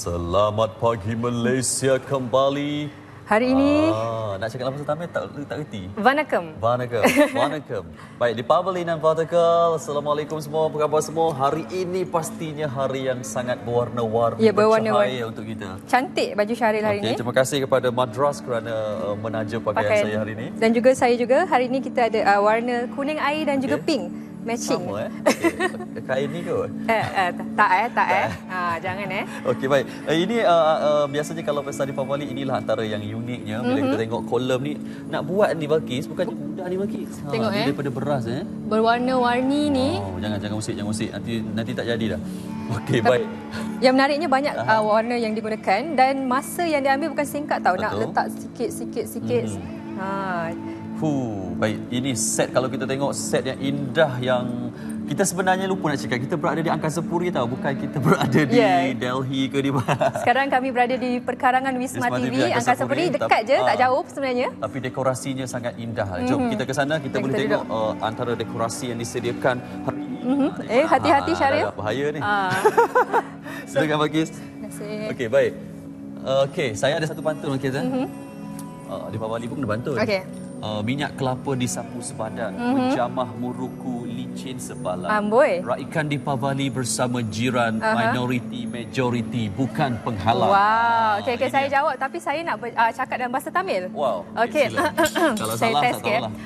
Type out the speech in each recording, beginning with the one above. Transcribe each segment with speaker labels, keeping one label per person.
Speaker 1: Selamat pagi Malaysia kembali.
Speaker 2: Hari ini
Speaker 1: nak cakap apa pertama tak reti.
Speaker 2: Vanakkam.
Speaker 1: Vanakkam. Baik, di Pavilion Vertical. Assalamualaikum semua, apa khabar semua? Hari ini pastinya hari yang sangat berwarna-warni,
Speaker 2: Ya, berwarna-warni
Speaker 1: untuk kita.
Speaker 2: Cantik baju Syaril hari ini.
Speaker 1: Terima kasih kepada Madras kerana menaja pakaian saya hari ini.
Speaker 2: Dan juga saya juga hari ini kita ada warna kuning air dan juga pink. Matching.
Speaker 1: Sama kain ni kot?
Speaker 2: Tak. Jangan
Speaker 1: Okey, baik. Ini biasanya kalau pesta di Pavali, inilah antara yang uniknya. Bila kita tengok kolom ni, nak buat ni Balkis, bukannya mudah ni Balkis.
Speaker 2: Tengok
Speaker 1: daripada beras
Speaker 2: berwarna-warni ni.
Speaker 1: Jangan musik. Nanti tak jadi dah. Okey, baik.
Speaker 2: Yang menariknya banyak warna yang digunakan dan masa yang diambil bukan singkat tau.
Speaker 1: Betul.
Speaker 2: Nak letak sikit.
Speaker 1: Baik. Ini set, kalau kita tengok set yang indah yang kita sebenarnya lupa nak cakap. Kita berada di Angkasa Puri tau. Bukan kita berada di Delhi ke di mana.
Speaker 2: Sekarang kami berada di perkarangan Wisma TV Angkasa Puri. Dekat je, tak jauh sebenarnya.
Speaker 1: Tapi dekorasinya sangat indah. Jom kita ke sana. Kita boleh tengok antara dekorasi yang disediakan hari ini.
Speaker 2: Hati-hati Syaril.
Speaker 1: Agak bahaya ni. Silakan Balkis.
Speaker 2: Terima kasih.
Speaker 1: Okey, baik. Okey, saya ada satu pantun Balkis. Di Pavali pun kena pantun.
Speaker 2: Okey.
Speaker 1: Minyak kelapa disapu sepadan, menjamah muruku licin sebalan.
Speaker 2: Amboi.
Speaker 1: Raikan di Pavali bersama jiran, minoriti, majoriti, bukan penghalang.
Speaker 2: Wow. Okey, saya jawab tapi saya nak cakap dalam bahasa Tamil.
Speaker 1: Wow.
Speaker 2: Okey.
Speaker 1: Kalau
Speaker 2: Saya
Speaker 1: salah,
Speaker 2: test
Speaker 1: tak tahulah.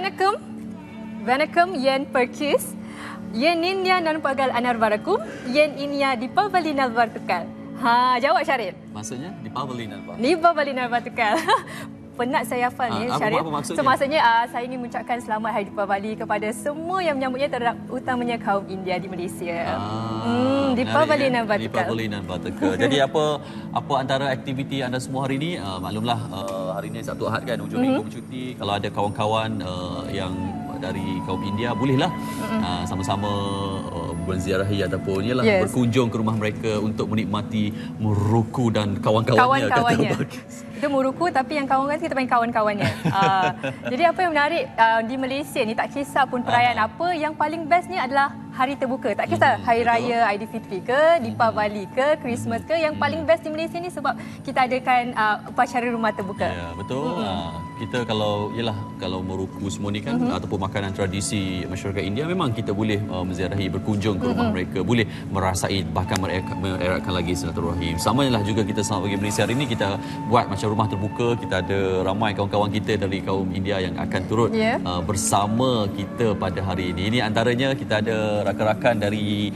Speaker 2: Vanakkam yen perkis. Yen inya nan pagal anar varakum. Yen inya di Pavalion Vertical. Jawab Syaril.
Speaker 1: Maksudnya di Pavilion apa?
Speaker 2: Di Pavalion Vertical. Penat saya hafal ni Syaril.
Speaker 1: Apa maksudnya?
Speaker 2: So maksudnya saya ingin mengucapkan selamat Hari Deepavali kepada semua yang menyambutnya, terutamanya kaum India di Malaysia. Di Pavilion Vertical.
Speaker 1: Di Pavilion Vertical. Jadi apa antara aktiviti anda semua hari ini? Maklumlah hari ini Sabtu Ahad kan, hujung minggu bercuti. Kalau ada kawan-kawan yang dari kaum India, bolehlah sama-sama berziarahi ataupun berkunjung ke rumah mereka untuk menikmati muruku dan kawan-kawannya. Itu
Speaker 2: muruku tapi yang kawan-kawan kita panggil kawan-kawannya. Jadi apa yang menarik di Malaysia ni, tak kisah pun perayaan apa, yang paling bestnya adalah hari terbuka. Tak kisah hari raya Aidilfitri ke, Deepavali ke, Christmas ke, yang paling best di Malaysia ni sebab kita adakan upacara rumah terbuka.
Speaker 1: Ya, betul. Kita kalau meruku semua ni kan ataupun makanan tradisi masyarakat India, memang kita boleh menziarahi, berkunjung ke rumah mereka, boleh merasai, bahkan mereratkan lagi silaturahim. Samalah juga kita sama bagi Malaysia hari ini, kita buat macam rumah terbuka. Kita ada ramai kawan-kawan kita dari kaum India yang akan turut bersama kita pada hari ini. Ini antaranya kita ada rakan-rakan dari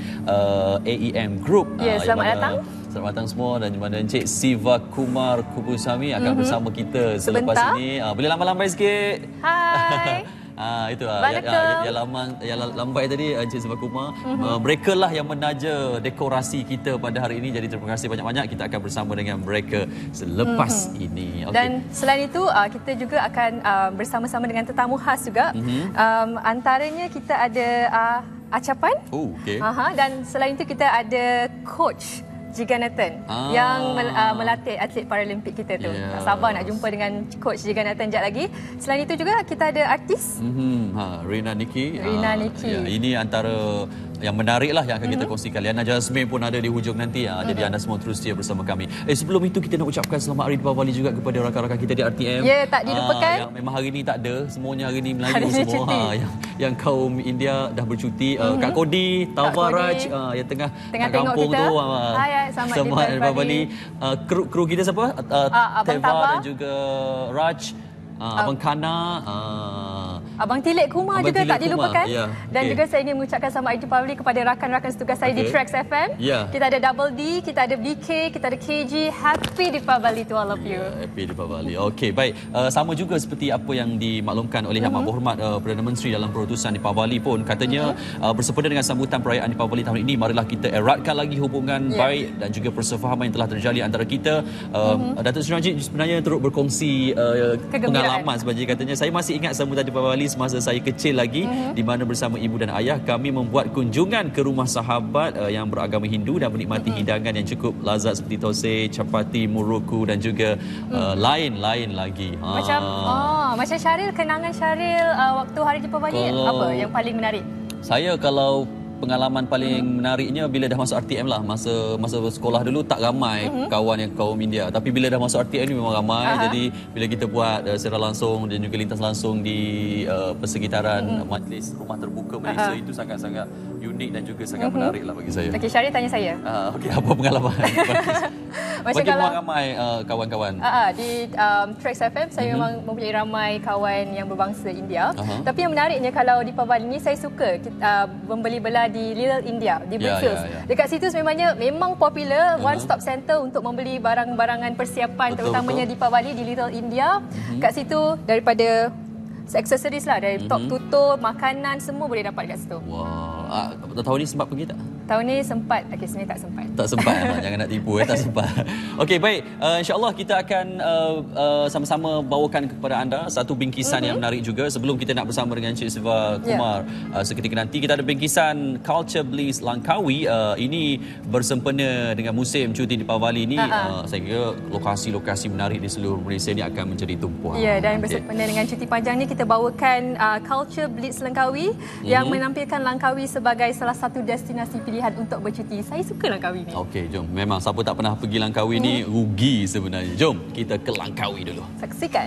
Speaker 1: AEM Group.
Speaker 2: Selamat datang.
Speaker 1: Selamat datang semua, dan di mana Encik Siva Kumar Kubusami akan bersama kita selepas ini. Boleh lambai-lambai sikit?
Speaker 2: Hai.
Speaker 1: Itu yang lambai tadi Encik Siva Kumar. Mereka lah yang menaja dekorasi kita pada hari ini. Jadi terima kasih banyak-banyak. Kita akan bersama dengan mereka selepas ini. Okay.
Speaker 2: Dan selain itu kita juga akan bersama-sama dengan tetamu khas juga. Antaranya kita ada Acapan. Dan selain itu kita ada Coach Jigannathan yang melatih atlet Paralimpik kita tu. Tak sabar nak jumpa dengan Coach Jigannathan sekejap lagi. Selain itu juga kita ada artis
Speaker 1: Rina Niki.
Speaker 2: Ini
Speaker 1: antara yang menarik lah yang akan kita kongsikan. Liana Jasmine pun ada di hujung nanti. Jadi anda semua terus setia bersama kami. Sebelum itu kita nak ucapkan selamat Hari Deepavali juga kepada rakan-rakan kita di RTM.
Speaker 2: Ya, tak dilupakan.
Speaker 1: Yang memang hari ini tak ada. Semuanya hari ini Melayu semua. Yang kaum India dah bercuti. Kak Kodi, Tawaraj yang tengah
Speaker 2: kampung
Speaker 1: tu.
Speaker 2: Selamat
Speaker 1: Deepavali. Kru kita siapa? Teva dan juga Raj. Abang Kana,
Speaker 2: Abang Tilek Kumar juga tak dilupakan. Dan juga saya ingin mengucapkan selamat Hari Deepavali kepada rakan-rakan setugas saya di Trax FM. Kita ada Double D, kita ada BK, kita ada KG. Happy Deepavali to all of you.
Speaker 1: Happy Deepavali. Okey, baik. Sama juga seperti apa yang dimaklumkan oleh Yang Berhormat Perdana Menteri dalam perutusan Deepavali pun, katanya bersempena dengan sambutan perayaan Deepavali tahun ini, marilah kita eratkan lagi hubungan baik dan juga persefahaman yang telah terjalin antara kita. Datuk Seri Najib sebenarnya turut berkongsi pengalaman sebenarnya. Katanya, saya masih ingat sambutan Deepavali semasa saya kecil lagi, di mana bersama ibu dan ayah kami membuat kunjungan ke rumah sahabat yang beragama Hindu dan menikmati hidangan yang cukup lazat seperti thosai, chapati, muruku dan juga lain-lain lagi.
Speaker 2: Macam Syaril, kenangan Syaril waktu Hari Deepavali apa yang paling menarik?
Speaker 1: Saya kalau pengalaman paling menariknya bila dah masuk RTM lah. Masa sekolah dulu tak ramai kawan yang kaum India. Tapi bila dah masuk RTM ni memang ramai. Jadi bila kita buat secara langsung dan juga lintas langsung di persekitaran majlis Rumah Terbuka Malaysia, itu sangat-sangat unik dan juga sangat menarik lah bagi saya.
Speaker 2: Okey, Syarif tanya saya.
Speaker 1: Okey, apa pengalaman? Bagi kalau ramai kawan-kawan.
Speaker 2: Di Trax FM saya memang mempunyai ramai kawan yang berbangsa India. Tapi yang menariknya kalau di Pavali ni saya suka membeli belah di Little India di Brickfields. Dekat situ sebenarnya memang popular one stop center untuk membeli barang-barangan persiapan, terutamanya di Pavali di Little India. Kat situ daripada aksesoris lah, dari top tutur, makanan, semua boleh dapat kat situ.
Speaker 1: Wah, tahun ni sempat pergi tak?
Speaker 2: Tahun ni sempat. Okey, sebenarnya tak sempat.
Speaker 1: Tak sempat. Jangan nak tipu, tak sempat. Okey, baik. InsyaAllah kita akan sama-sama bawakan kepada anda satu bingkisan yang menarik juga. Sebelum kita nak bersama dengan Cik Siva Kumar seketika nanti, kita ada bingkisan Culture Bliss Langkawi. Ini bersempena dengan musim cuti di Pavali ini. Saya kira lokasi-lokasi menarik di seluruh Malaysia ini akan menjadi tumpuan.
Speaker 2: Ya, dan bersempena dengan cuti panjang ni, kita bawakan Culture Blitz Langkawi yang menampilkan Langkawi sebagai salah satu destinasi pilihan untuk bercuti. Saya suka Langkawi ni. Okey,
Speaker 1: jom. Memang siapa tak pernah pergi Langkawi ni rugi sebenarnya. Jom kita ke Langkawi dulu.
Speaker 2: Saksikan.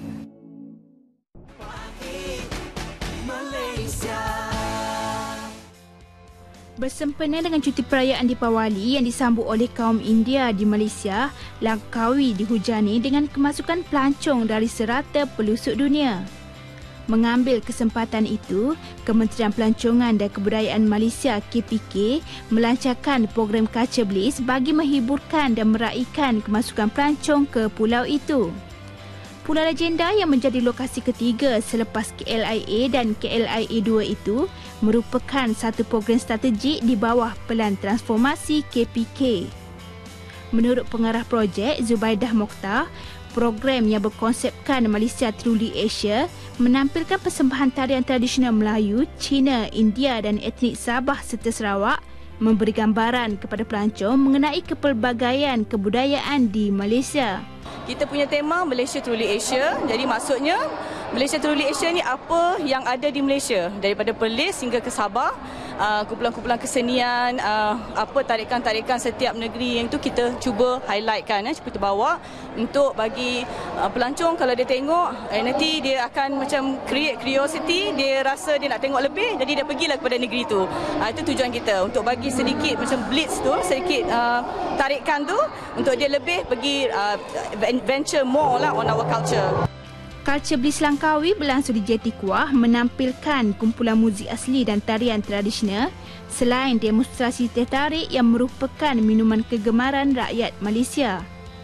Speaker 3: Bersempena dengan cuti perayaan Deepawali yang disambut oleh kaum India di Malaysia, Langkawi dihujani dengan kemasukan pelancong dari serata pelosok dunia. Mengambil kesempatan itu, Kementerian Pelancongan dan Kebudayaan Malaysia KPK melancarkan program Culture Bliss bagi menghiburkan dan meraihkan kemasukan pelancong ke pulau itu. Pulau Legenda yang menjadi lokasi ketiga selepas KLIA dan KLIA 2 itu merupakan satu program strategik di bawah Pelan Transformasi KPK. Menurut pengarah projek Zubaidah Mokhtar, program yang berkonsepkan Malaysia Truly Asia menampilkan persembahan tarian tradisional Melayu, Cina, India dan etnik Sabah serta Sarawak, memberi gambaran kepada pelancong mengenai kepelbagaian kebudayaan di Malaysia.
Speaker 4: Kita punya tema Malaysia Truly Asia. Jadi maksudnya Malaysia Truly Asia ni apa yang ada di Malaysia, daripada Perlis hingga ke Sabah, kumpulan-kumpulan kesenian, apa tarikan-tarikan setiap negeri yang itu kita cuba highlightkan, cuba kita bawa untuk bagi pelancong kalau dia tengok nanti dia akan macam create curiosity, dia rasa dia nak tengok lebih, jadi dia pergilah kepada negeri itu. Itu tujuan kita, untuk bagi sedikit macam blitz tu, sedikit tarikan tu untuk dia lebih pergi venture more lah on our culture.
Speaker 3: Culture Bliss Langkawi berlangsung di Jeti Kuah menampilkan kumpulan muzik asli dan tarian tradisional selain demonstrasi teh tarik yang merupakan minuman kegemaran rakyat Malaysia.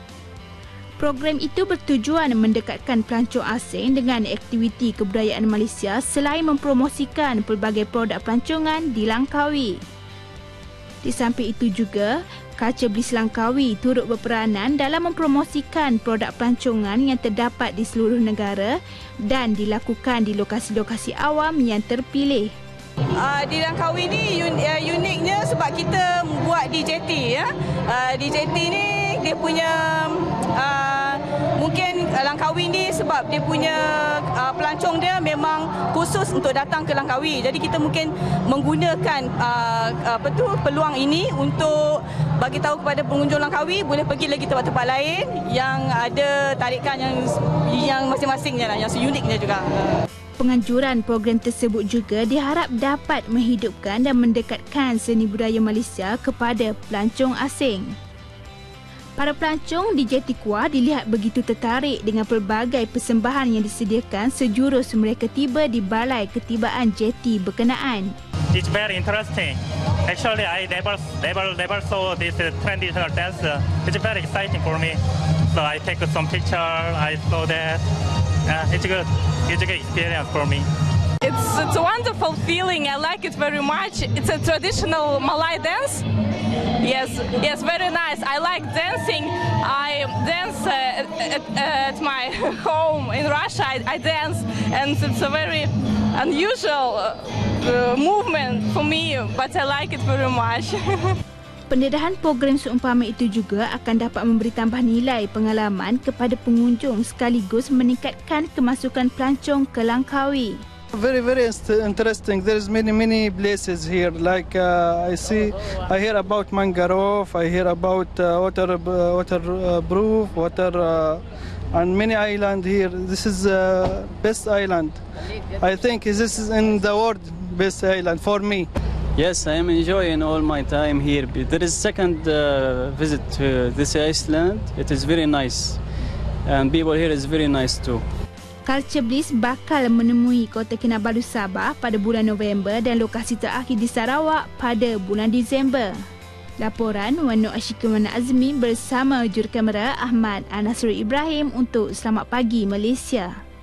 Speaker 3: Program itu bertujuan mendekatkan pelancong asing dengan aktiviti kebudayaan Malaysia selain mempromosikan pelbagai produk pelancongan di Langkawi. Di samping itu juga, Culture Bliss Langkawi turut berperanan dalam mempromosikan produk pelancongan yang terdapat di seluruh negara dan dilakukan di lokasi-lokasi awam yang terpilih.
Speaker 4: Di Langkawi ni uniknya sebab kita buat di jeti ya. Di jeti ni dia punya mungkin Langkawi ni sebab dia punya pelancong dia memang khusus untuk datang ke Langkawi. Jadi kita mungkin menggunakan peluang ini untuk bagi tahu kepada pengunjung Langkawi boleh pergi lagi tempat-tempat lain yang ada tarikan yang masing-masingnya lah, yang uniknya juga.
Speaker 3: Penganjuran program tersebut juga diharap dapat menghidupkan dan mendekatkan seni budaya Malaysia kepada pelancong asing. Para pelancong di Jeti Kuah dilihat begitu tertarik dengan pelbagai persembahan yang disediakan sejurus mereka tiba di balai ketibaan jeti berkenaan.
Speaker 5: It's very interesting. Actually, I never saw this traditional dance. It's very exciting for me. So I take some picture. I saw that. It's good. It's a good experience for me.
Speaker 6: It's a wonderful feeling. I like it very much. It's a traditional Malay dance. Yes, very nice. I like dancing. I dance at my home in Russia. I dance, and it's a very unusual movement for me, but I like it very much.
Speaker 3: Pendedahan program seumpama itu juga akan dapat memberi tambah nilai pengalaman kepada pengunjung sekaligus meningkatkan kemasukan pelancong ke Langkawi.
Speaker 7: Very, very interesting. There's many places here. Like I hear about Mangarove, I hear about waterproof, and many island here. This is best island. I think this is in the world best island for me.
Speaker 8: Yes, I am enjoying all my time here. There is second visit to this Iceland. It is very nice, and people here is very nice too.
Speaker 3: Culture Bliss bakal menemui Kota Kinabalu Sabah pada bulan November dan lokasi terakhir di Sarawak pada bulan Disember. Laporan Wanu Ashikuman Azmi bersama jurukamera Ahmad Anasrul Ibrahim untuk Selamat Pagi Malaysia.